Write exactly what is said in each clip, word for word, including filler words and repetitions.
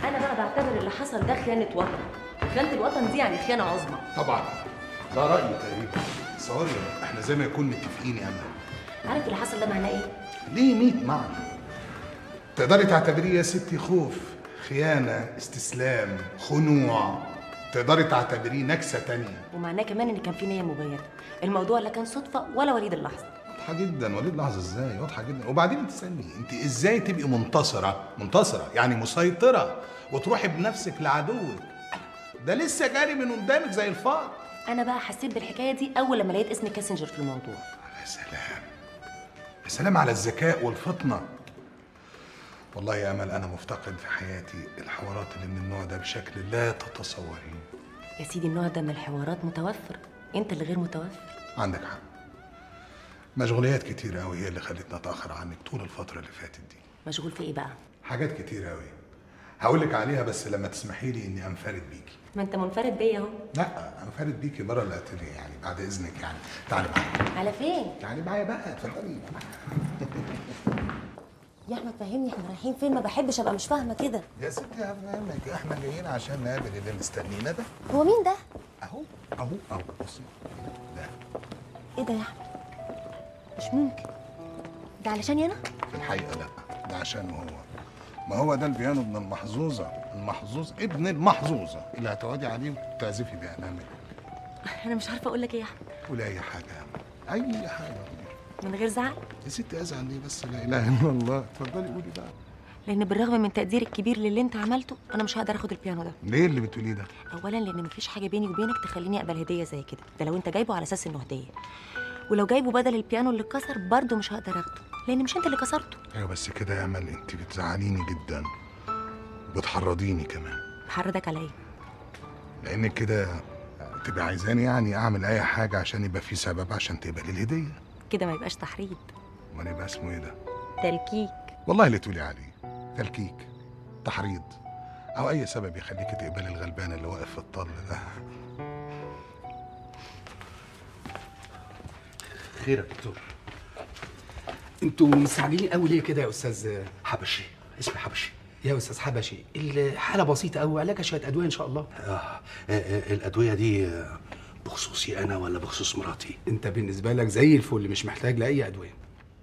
انا بقى بعتبر اللي حصل ده خيانه وطن، خيانه الوطن دي يعني خيانه عظمى. طبعا ده رايي تقريبا. سوري، احنا زي ما يكون متفقين يا امل. عارف اللي حصل ده معناه ايه؟ ليه مية معنى. تقدري تعتبريه يا ستي خوف، خيانه، استسلام، خنوع. تقدري تعتبريه نكسه تانية. ومعناه كمان ان كان في نيه مبيته، الموضوع لا كان صدفه ولا وليد اللحظه. واضحه جدا. وليد لحظه ازاي؟ واضحه جدا. وبعدين انت استني، انت ازاي تبقي منتصره منتصره يعني مسيطره وتروحي بنفسك لعدوك؟ ده لسه جاري من قدامك زي الفار. انا بقى حسيت بالحكايه دي اول لما لقيت اسم كاسنجر في الموضوع. يا سلام يا سلام على الذكاء والفطنه. والله يا امل انا مفتقد في حياتي الحوارات اللي من النوع ده بشكل لا تتصورين. يا سيدي النوع ده من الحوارات متوفر، انت اللي غير متوفر. عندك حق. مشغوليات كتير قوي هي اللي خلتني اتاخر عنك طول الفتره اللي فاتت دي. مشغول في ايه بقى؟ حاجات كتير قوي هقول لك عليها، بس لما تسمحي لي اني انفرد بيكي. ما انت منفرد بيا اهو. لا، انفرد بيكي بره الاتelier يعني، بعد اذنك يعني. تعالي معايا. على فين؟ تعالي معايا بقى، اتفضلي. يا احمد فهمني احنا رايحين فين؟ ما بحبش ابقى مش فاهمه كده. يا ستي هفهمك، احنا جايين عشان نقابل اللي مستنينا ده. هو مين ده؟ اهو اهو اهو بصي ده. ايه ده يا احمد؟ مش ممكن. ده علشاني انا؟ في الحقيقه لا، ده عشانه هو. ما هو ده البيانو ابن المحظوظه، المحظوظ ابن المحظوظه اللي هتقعدي عليه وتعزفي بأنامل. انا مش عارفه اقول لك ايه يا احمد. قولي اي حاجه يا أمل. اي حاجه. من غير زعل؟ يا ستي ازعل ليه بس؟ لا اله الا الله. اتفضلي قولي بقى. لان بالرغم من تقديري الكبير للي انت عملته انا مش هقدر اخد البيانو ده. ليه اللي بتقوليه ده؟ اولا لان مفيش حاجه بيني وبينك تخليني اقبل هديه زي كده، ده لو انت جايبه على اساس انه هديه. ولو جايبه بدل البيانو اللي اتكسر برضه مش هقدر اخده، لان مش انت اللي كسرته. ايوه بس كده يا امل انت بتزعليني جدا وبتحرضيني كمان. بحرضك على ايه؟ لانك كده تبقى عايزاني يعني اعمل اي حاجه عشان يبقى في سبب عشان تقبلي الهديه. كده ما يبقاش تحريض. امال يبقى اسمه ايه ده؟ تلكيك. والله اللي تقولي عليه تلكيك، تحريض، او اي سبب يخليكي تقبلي الغلبان اللي واقف في الطل ده. خير يا دكتور. انتوا مستعجلين قوي ليه كده يا استاذ حبشي؟ اسمي حبشي. يا استاذ حبشي الحاله بسيطه قوي، علاجها شويه ادويه ان شاء الله. آه. الادويه دي بخصوصي انا ولا بخصوص مراتي؟ انت بالنسبه لك زي الفل، مش محتاج لاي ادويه.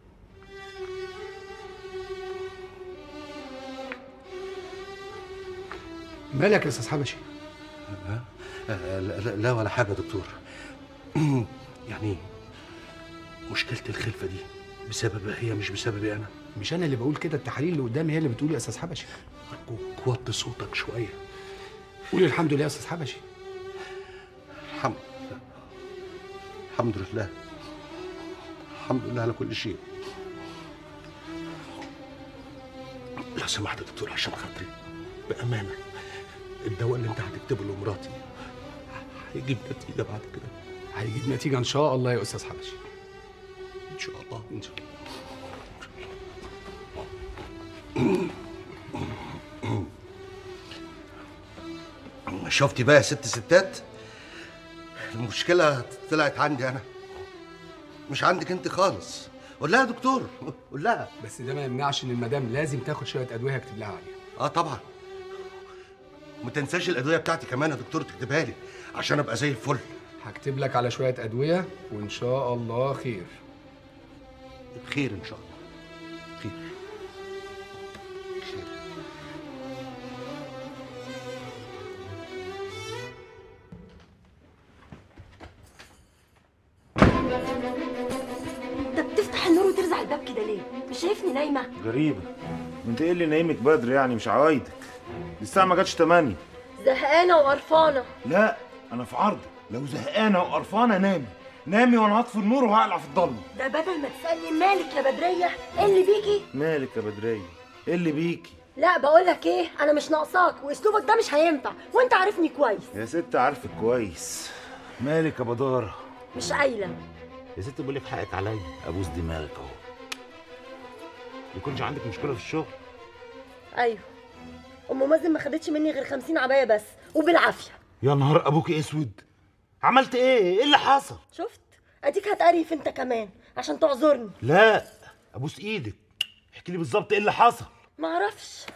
مالك يا استاذ حبشي؟ لا, لا, لا ولا حاجه يا دكتور. يعني مشكله الخلفه دي بسبب هي مش بسببي انا. مش انا اللي بقول كده، التحاليل اللي قدامي هي اللي بتقول يا استاذ حبشي. ارجوك وطي صوتك شويه. قول الحمد لله يا استاذ حبشي. الحمد لله الحمد لله الحمد لله على كل شيء. لو سمحت يا دكتور عشان خاطري بامانه، الدواء اللي انت هتكتبه لمراتي هيجيب نتيجه بعد كده؟ هيجيب نتيجه ان شاء الله يا استاذ حبشي. ان شاء الله ان شاء الله. شفتي بقى يا ست ستات، المشكله طلعت عندي انا مش عندك انت خالص. قول لها يا دكتور، قول لها. بس ده ما يمنعش ان المدام لازم تاخد شويه ادويه هكتب لها عليها. اه طبعا. وما تنساش الادويه بتاعتي كمان يا دكتور تكتبها لي عشان ابقى زي الفل. هكتب لك على شويه ادويه وان شاء الله خير. خير ان شاء الله. خير خير. انت بتفتح النور وترزع الباب كده ليه؟ مش شايفني نايمه؟ غريبه. وانت ايه اللي نايمك بدري يعني؟ مش عوايدك. الساعه ما جاتش تمانية. زهقانه وقرفانه. لا انا في عرض. لو زهقانه وقرفانه نامي نامي وانا هطفي النور وهقلع في الضلمه. ده بدل ما تسالني مالك يا بدريه، ايه اللي بيكي؟ مالك يا بدريه؟ ايه اللي بيكي؟ لا بقول لك ايه، انا مش ناقصاك واسلوبك ده مش هينفع وانت عارفني كويس. يا ست عارفك كويس. مالك يا بداره؟ مش قايله يا ست بقول لك حقك عليا. ابوس دماغك اهو. يكونش عندك مشكله في الشغل؟ ايوه، ام مازن ما خدتش مني غير خمسين عبايه بس وبالعافيه. يا نهار ابوك اسود. عملت ايه؟ ايه اللي حصل؟ شفت؟ اديك هتقرف انت كمان عشان تعذرني. لا ابوس ايدك، احكي لي بالظبط ايه اللي حصل. ما اعرفش،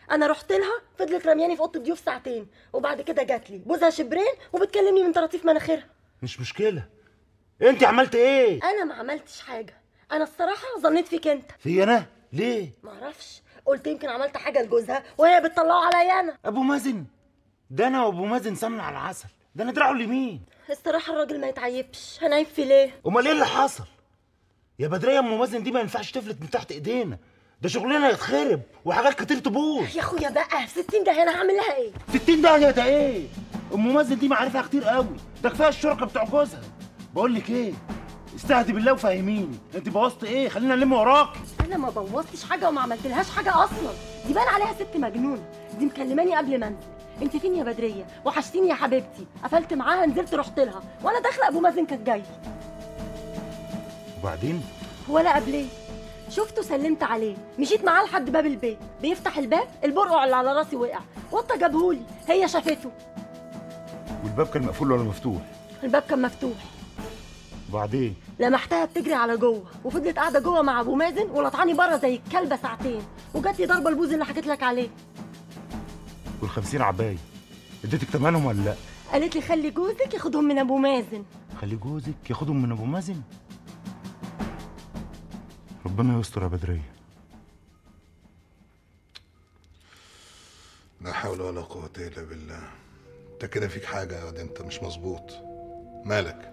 انا رحت لها فضلت رمياني في اوضه الضيوف ساعتين، وبعد كده جات لي بوزها شبرين وبتكلمني من طراطيف مناخيرها. مش مشكله. انت عملت ايه؟ انا ما عملتش حاجه، انا الصراحه ظنيت فيك انت. في انا؟ ليه؟ معرفش، قلت يمكن عملت حاجه لجوزها وهي بتطلعه عليا انا. ابو مازن ده انا وابو مازن سمن على العسل، ده انا دراعه اليمين. الصراحه الراجل ما يتعيبش، هنعيب في ليه؟ امال ايه اللي حصل؟ يا بدريه ام مازن دي ما ينفعش تفلت من تحت ايدينا، ده شغلنا يتخرب وحاجات كتير تبوظ. يا اخويا بقى في ستين ده انا هعمل لها ايه؟ ستين داهيه ده ايه؟ ام مازن دي معارفها كتير قوي، ده كفايه الشركه بتوع جوزها. بقول لك ايه؟ استهدي بالله وفهميني، انت بوظت ايه؟ خلينا نلم وراكي. انا ما بوظتش حاجه وما عملتلهاش حاجه اصلا، دي بان عليها ست مجنونه، دي مكلماني قبل ما انزل. انت فين يا بدريه؟ وحشتيني يا حبيبتي. قفلت معاها نزلت رحت لها، وانا داخله ابو مازن كان جاي. وبعدين؟ ولا قبليه شفته سلمت عليه، مشيت معاه لحد باب البيت، بيفتح الباب البرقع اللي على راسي وقع، وطه جابهولي، هي شافته. والباب كان مقفول ولا مفتوح؟ الباب كان مفتوح. وبعدين؟ لمحتها بتجري على جوه، وفضلت قاعده جوه مع ابو مازن ولطعاني بره زي الكلبه ساعتين، وجات لي ضربه البوز اللي حكيت لك عليه. والخمسين عبايه اديتك تمنهم ولا لا؟ قالت لي خلي جوزك ياخدهم من ابو مازن. خلي جوزك ياخدهم من ابو مازن؟ ربنا يستر يا بدريه. لا حول ولا قوة إلا بالله. أنت كده فيك حاجة يا واد، أنت مش مظبوط. مالك؟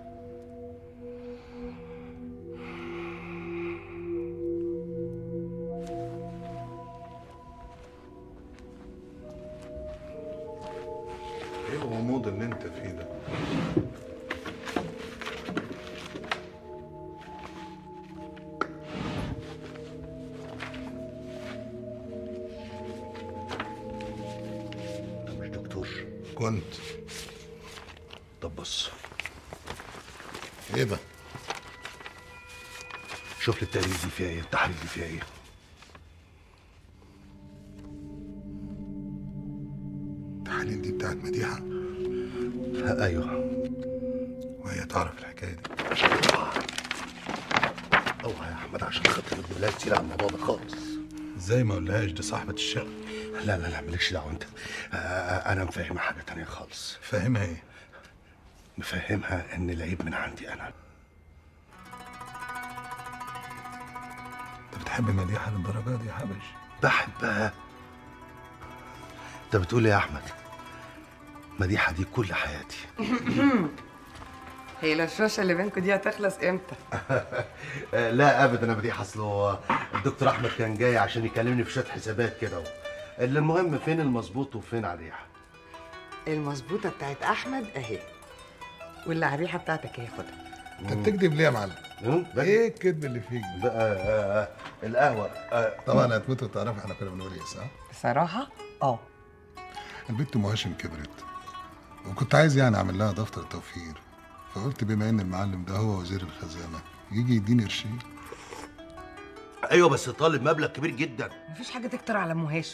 إيه الغموض اللي أنت فيه ده؟ كنت. طب بص، ايه ده؟ شوف لي التقرير دي فيها ايه، التحاليل دي فيها ايه. التحاليل دي بتاعت مديحة؟ ايوه. وهي تعرف الحكاية دي؟ اوعى يا احمد عشان خاطر ابن الله تسير على الموضوع ده خالص. ازاي ما اقولهاش؟ دي صاحبة الشقة. لا لا لا مالكش دعوه انت. آه انا مفهمها حاجه تانية خالص. فاهمها ايه؟ مفهمها ان العيب من عندي انا. انت بتحب مديحة للدرجة دي يا حبش؟ بحبها. انت بتقول ايه يا احمد؟ مديحة دي كل حياتي. هي الشاشة اللي بينكم دي هتخلص امتى؟ لا ابدا يا مديحة، اصله الدكتور احمد كان جاي عشان يكلمني في شويه حسابات كده. اللي المهم فين المظبوط وفين عريحة؟ المظبوطة بتاعت أحمد أهي، واللي عريحة بتاعتك هياخدها. انت بتكذب ليه يا معلم؟ ايه الكذب اللي فيك ده؟ بقى آه القهوة آه طبعا هتموتوا تعرفوا احنا كنا بنقول ايه، صح؟ بصراحة اه. البت ام هاشم كبرت، وكنت عايز يعني اعمل لها دفتر توفير، فقلت بما ان المعلم ده هو وزير الخزانة يجي يديني قرشين. ايوه بس طالب مبلغ كبير جدا. مفيش حاجة تكتر على أم هاشم.